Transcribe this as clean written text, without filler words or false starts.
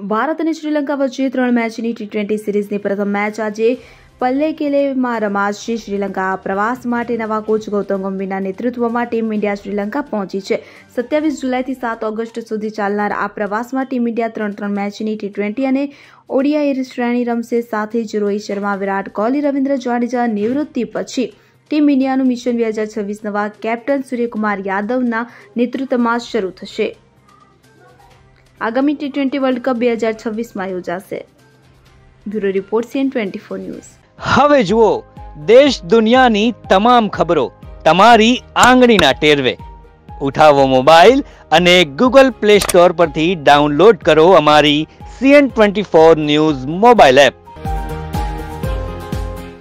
ભારત અને શ્રીલંકા વચ્ચે 3 મેચની ટી20 સિરીઝની પ્રથમ મેચ આજે પલ્લેકેલેમાં રમાશે. શ્રીલંકા પ્રવાસ માટે નવા કોચ ગૌતમ ગંભીરના નેતૃત્વમાં ટીમ ઇન્ડિયા શ્રીલંકા પહોંચી છે. 27 જુલાઈથી 7 ઓગસ્ટ સુધી ચાલનાર આ પ્રવાસમાં ટીમ ઇન્ડિયા 3 મેચની ટી20 અને ઓડીઆઈ શ્રેણી રમશે. સાથે જ રોહિત શર્મા, વિરાટ કોહલી, રવિન્દ્ર જાડેજા નિવૃત્તિ પછી ટીમ ઇન્ડિયાનું મિશન 2026 નવા કેપ્ટન સૂર્યકુમાર યાદવના નેતૃત્વમાં શરૂ થશે. આગામી ટી20 વર્લ્ડ કપ 2026માં યોજાશે. Bureau report CN24 news. હવે જુઓ દેશ દુનિયાની તમામ ખબરો તમારી આંગળીના ટેરવે. ઉઠાવો મોબાઈલ અને Google Play Store પરથી ડાઉનલોડ કરો અમારી CN24 ન્યૂઝ મોબાઈલ એપ.